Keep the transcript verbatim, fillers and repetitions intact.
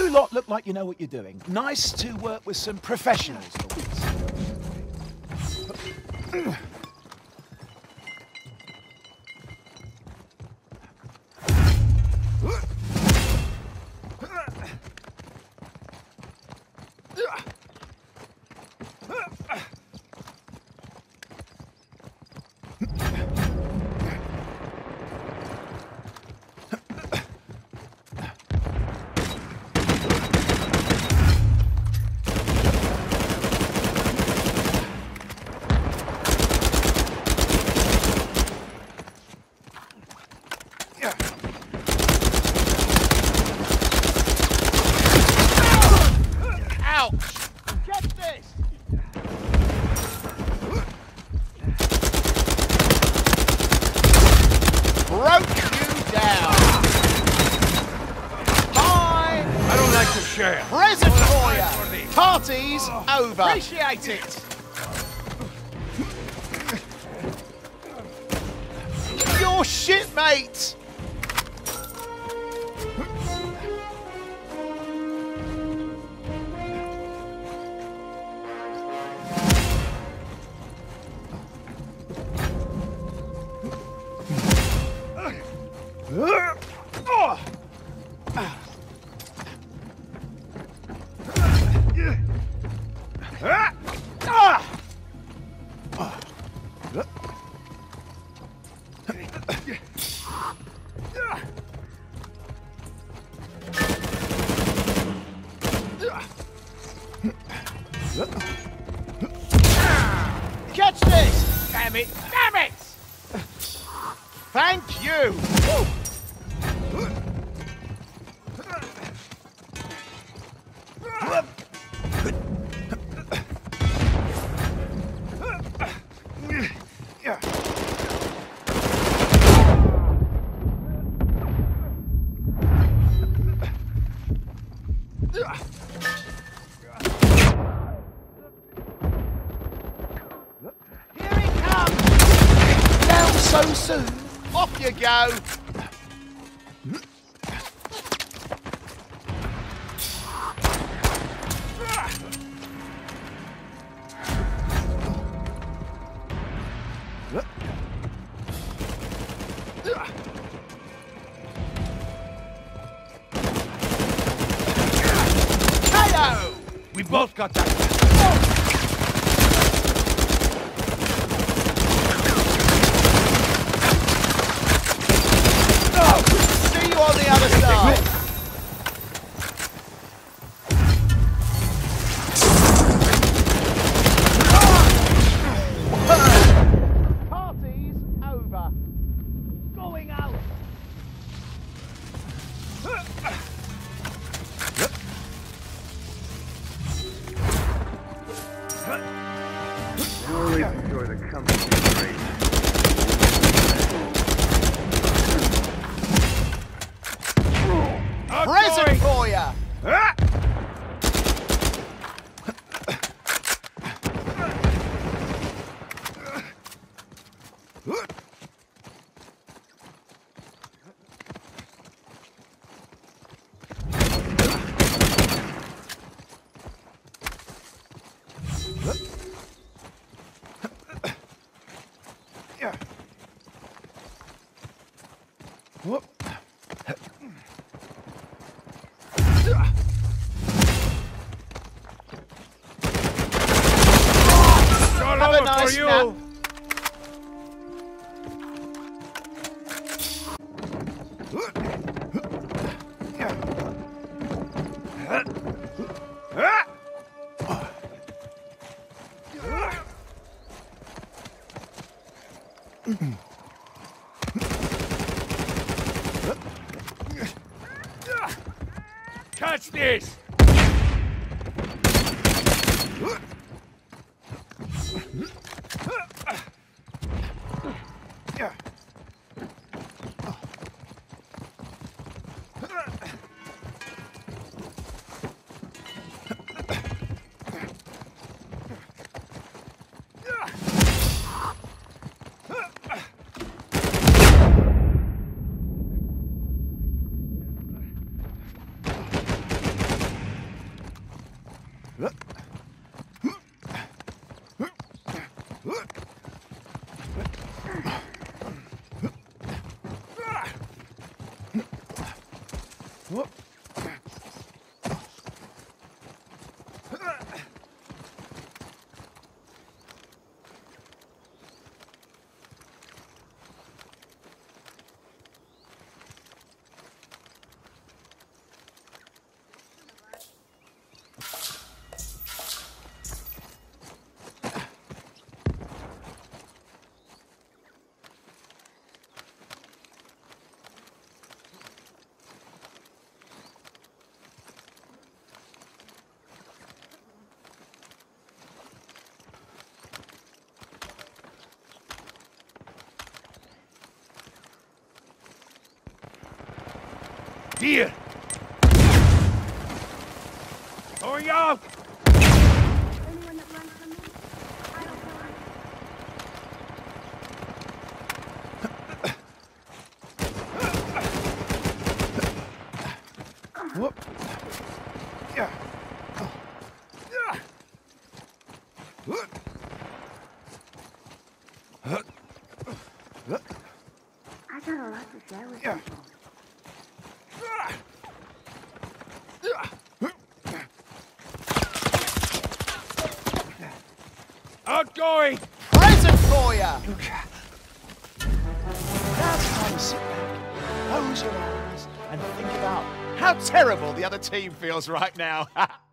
You lot look like you know what you're doing. Nice to work with some professionals for once. Present for you. Party's over. Appreciate it. Your shit, mate. Catch this! Damn it! Damn it! Thank you! So soon. Off you go. Hello. We both got that. See you on the other side. Party's over. Going out. Always enjoy the company of great. Present for you. Whoop. Have a nice nap. Catch this! Here! Going out! Anyone that runs from me, I don't know. Whoop. Yeah. Yeah. I got a lot to share with Yeah. people. Outgoing! Present for ya! Now it's time to sit back, close your eyes, and think about How terrible the other team feels right now.